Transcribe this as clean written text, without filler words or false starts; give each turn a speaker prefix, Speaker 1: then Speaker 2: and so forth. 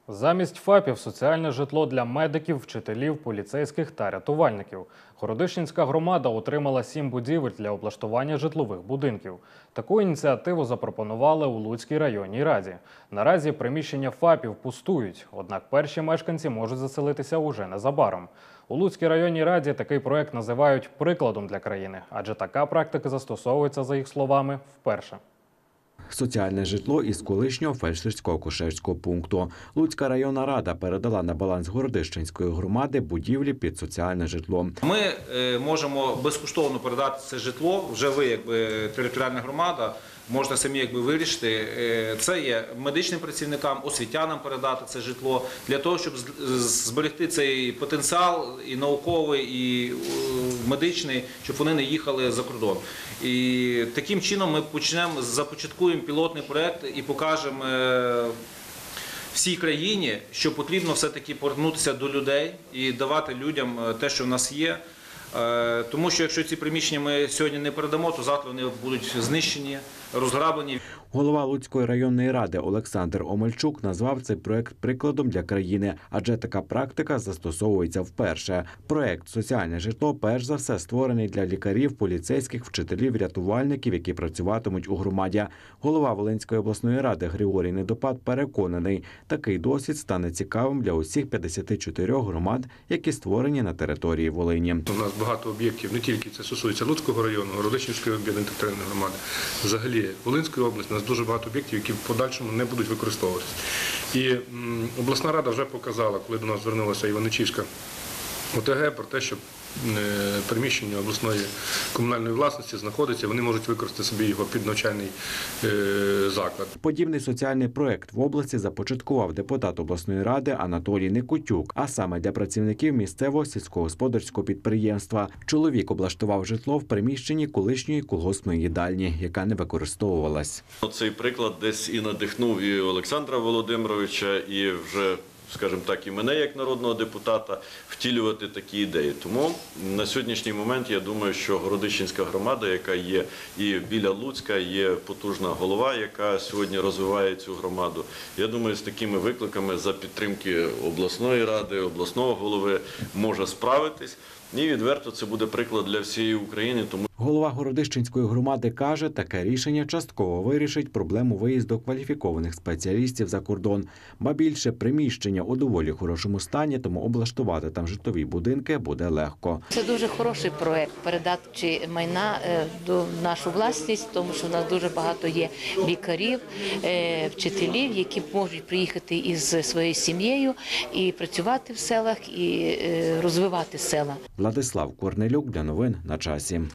Speaker 1: Замість ФАПів – соціальне житло для медиків, вчителів, поліцейських та рятувальників. Городищенська громада отримала 7 будівель для облаштування житлових будинків. Таку ініціативу запропонували у Луцькій районній раді. Наразі приміщення ФАПів пустують, однак перші мешканці можуть заселитися уже незабаром. У Луцькій районній раді такий проект називають прикладом для країни, адже така практика застосовується, за їх словами, вперше.
Speaker 2: Соціальне житло із колишнього фельдшерсько-акушерського пункту. Луцька районна рада передала на баланс Городищенської громади будівлі під соціальне житло.
Speaker 3: Ми можемо безкоштовно передати це житло, вже ви, якби територіальна громада, можете самі вирішити. Це є медичним працівникам, освітянам передати це житло, для того, щоб зберегти цей потенціал і науковий, і медичний, щоб вони не їхали за кордон. І таким чином ми започаткуємо пілотний проєкт і покажемо всій країні, що потрібно все-таки повернутися до людей і давати людям те, що в нас є. Тому що якщо ці приміщення ми сьогодні не передамо, то завтра вони будуть знищені, розграблені.
Speaker 2: Голова Луцької районної ради Олександр Омельчук назвав цей проект прикладом для країни, адже така практика застосовується вперше. Проект «Соціальне житло» перш за все створений для лікарів, поліцейських, вчителів, рятувальників, які працюватимуть у громаді. Голова Волинської обласної ради Григорій Недопад переконаний, такий досвід стане цікавим для усіх 54 громад, які створені на території Волині.
Speaker 4: У нас багато об'єктів, не тільки це стосується Луцького району, Городищенської об'єднаної територіальної громади, взагалі Волинської області, у нас дуже багато об'єктів, які в подальшому не будуть використовуватися. І обласна рада вже показала, коли до нас звернулася Іваничівська ОТГ, про те, що приміщення обласної комунальної власності знаходиться, вони можуть використати собі його під навчальний заклад.
Speaker 2: Подібний соціальний проект в області започаткував депутат обласної ради Анатолій Никутюк, а саме для працівників місцевого сільськогосподарського підприємства. Чоловік облаштував житло в приміщенні колишньої колгоспної їдальні, яка не використовувалась.
Speaker 5: Цей приклад десь і надихнув і Олександра Володимировича, і вже, скажімо так, і мене як народного депутата втілювати такі ідеї. Тому на сьогоднішній момент я думаю, що Городищенська громада, яка є і біля Луцька, є потужна голова, яка сьогодні розвиває цю громаду. Я думаю, з такими викликами за підтримки обласної ради, обласного голови може справитись. І відверто це буде приклад для всієї України.
Speaker 2: Голова Городищенської громади каже, таке рішення частково вирішить проблему виїзду кваліфікованих спеціалістів за кордон. Ба більше, приміщення у доволі хорошому стані, тому облаштувати там житлові будинки буде легко.
Speaker 6: Це дуже хороший проект передачі майна до нашу власність, тому що в нас дуже багато є лікарів, вчителів, які можуть приїхати із своєю сім'єю і працювати в селах, і розвивати села.
Speaker 2: Владислав Корнелюк для новин на часі.